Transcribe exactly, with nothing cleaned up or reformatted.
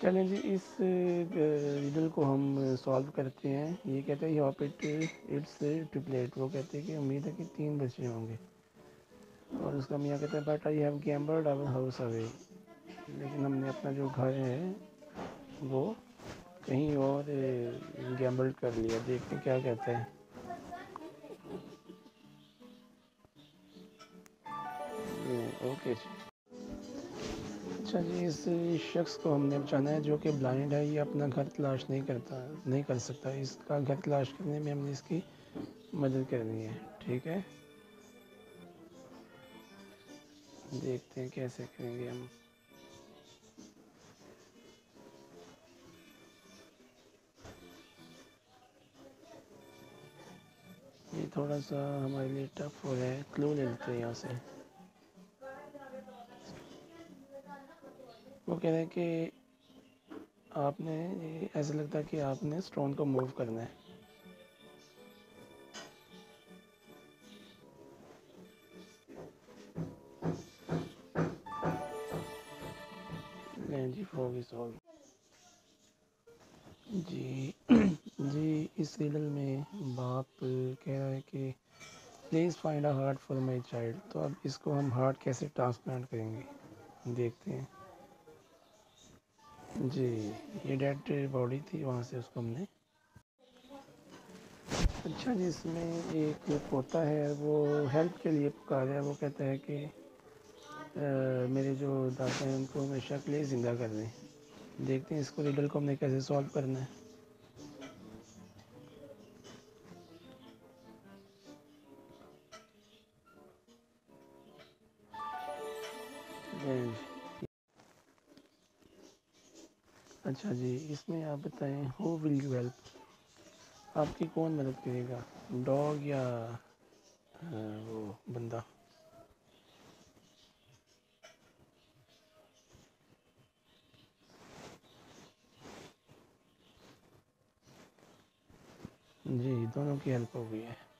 چلیں جی اس ریڈل کو ہم سالو کرتے ہیں. یہ کہتے ہیں ہوپ اٹ اٹس ٹرپلیٹ. وہ کہتے ہیں کہ امید ہے کہ تین بچے ہوں گے اور اس کا میاں کہتا ہے but I have gambled our house away. لیکن ہم نے اپنا جو گھر ہے وہ کہیں اور گیمبلڈ کر لیا. دیکھتے کیا کہتے ہیں. اوکے جی. اچھا جی اس شخص کو ہم نے بچانا ہے جو کہ بلائنڈ ہے. یہ اپنا گھر تلاش نہیں کرتا نہیں کر سکتا. اس کا گھر تلاش کرنے میں ہم نے اس کی مدد کرنی ہے. ٹھیک ہے دیکھتے ہیں کیسے کریں گے ہم. یہ تھوڑا سا ہمارے لیے ٹف ہو رہا ہے. کلو لے لیتے ہیں یہاں سے. وہ کہہ رہے ہیں کہ آپ نے ایسا لگتا ہے کہ آپ نے اسٹون کو موو کرنا ہے. لیں جی ہوگی سالو. جی جی اس ریڈل میں باپ کہہ رہا ہے کہ please find a heart for my child. تو اب اس کو ہم ہارٹ کیسے ٹرانسپلانٹ کریں گے دیکھتے ہیں. جی یہ ڈیڈ باڈی تھی وہاں سے اس کو ہم نے. اچھا جی اس میں ایک پوتا ہے وہ ہیلپ کے لیے پکارا ہے. وہ کہتا ہے کہ میرے جو دادا ہیں ان کو ہمیشہ کے لیے زندہ کر دیں. دیکھتے ہیں اس کو ریڈل کو ہم نے کیسے سولو کرنا ہے. اچھا جی اس میں آپ بتائیں ہو ول یو ہیلپ. آپ کی کون مدد کرے گا ڈاگ یا وہ بندہ. جی دونوں کی ہیلپ ہو گئی ہے.